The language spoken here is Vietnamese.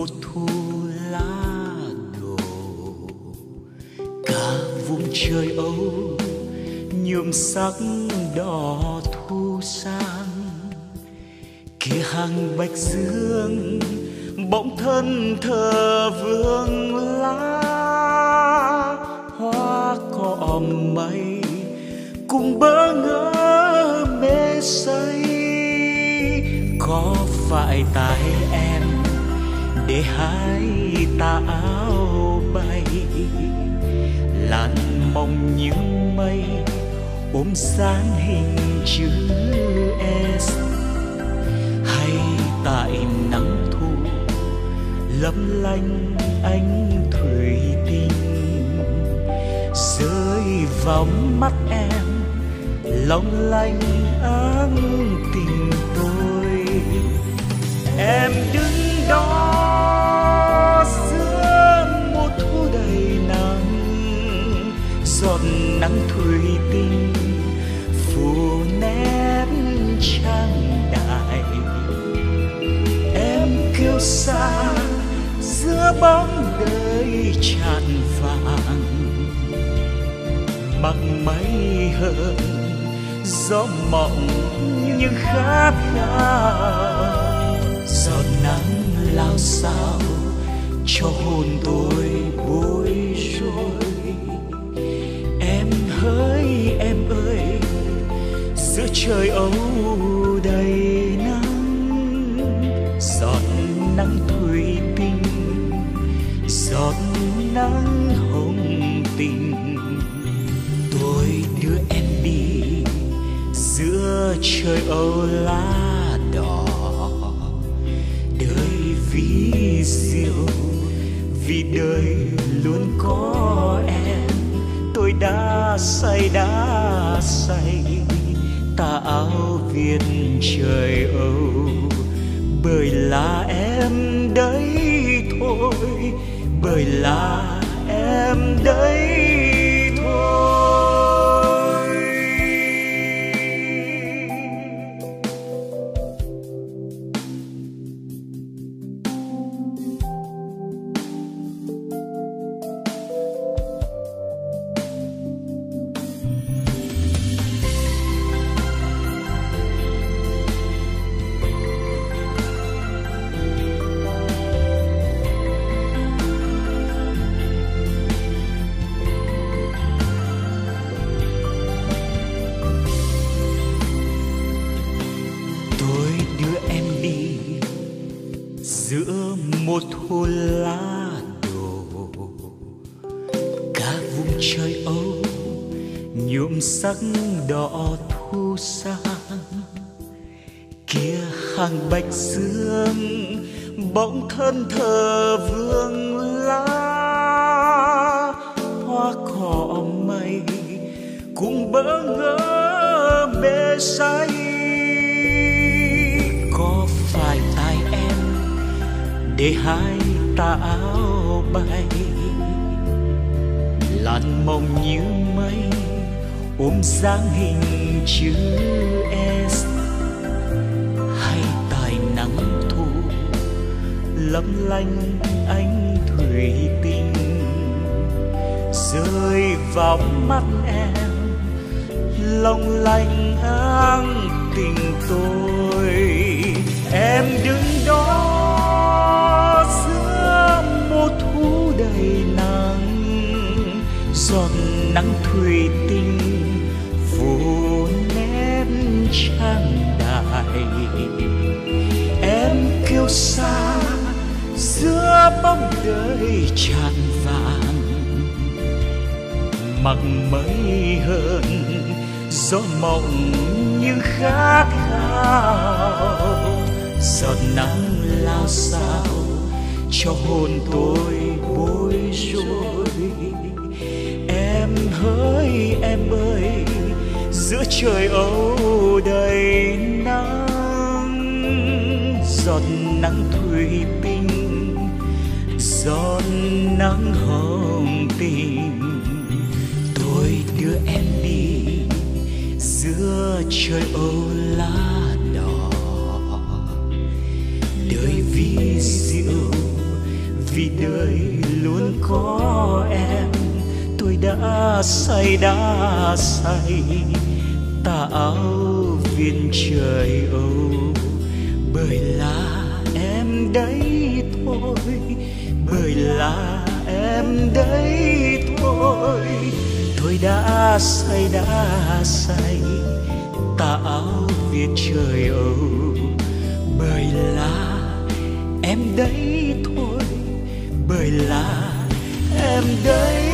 một thu lá đổ, cả vùng trời âu nhuộm sắc đỏ thu sang. Kia hàng bạch dương bỗng thân thờ vương lá, hoa cỏ mây cùng bỡ ngỡ mê say. Có phải tại em để hai tà áo bay, làn mộng như mây ôm dáng hình chữ S, hay tại nắng thu lấp lánh ánh thủy tinh rơi vào mắt em long lanh áng tình tôi. Em đứng đó giữa một thu đầy nắng, giọt nắng thủy tinh phủ nét trang đại. Em kêu xa giữa bóng đời tràn vàng, mặc mây hơn gió mộng nhưng khát khao. Giọt nắng lao sao cho hồn tôi bối rối. Em hỡi em ơi, giữa trời âu đầy nắng, giọt nắng thủy tinh, giọt nắng hồng tình. Tôi đưa em đi giữa trời âu lá đỏ, đời ví diệu vì đời luôn có em. Tôi đã say tà áo viết trời âu, bởi là em đấy thôi, bởi là em đấy thôi. Giữa một thu lá đổ, cả vùng trời âu nhuộm sắc đỏ thu sang. Kia hàng bạch dương bỗng thân thờ vương lá, hoa cỏ mây cùng bỡ ngỡ mê say. Có phải tại em để hai tà áo bay, làn mộng như mây ôm dáng hình chữ S, hay tại nắng thu lấp lánh ánh thủy tinh rơi vào mắt em long lanh áng tình tôi. Em đứng đó giữa một thu đầy nắng, giọt nắng thủy tinh phủ nét trang đại. Em kêu xa giữa bóng đời tràn vàng, mặc mây hơn gió mộng nhưng khát khao. Giọt nắng lao sao cho hồn tôi bối rối. Em hỡi em ơi, giữa trời âu đầy nắng, giọt nắng thủy tinh, giọt nắng hồng tình. Tôi đưa em đi giữa trời âu lá đỏ, đời ví diệu đời luôn có em. Tôi đã say tà áo viên trời âu, bởi là em đấy thôi, bởi là em đấy thôi. Tôi đã say tà áo viên trời âu, bởi là em đấy thôi, bởi là em đấy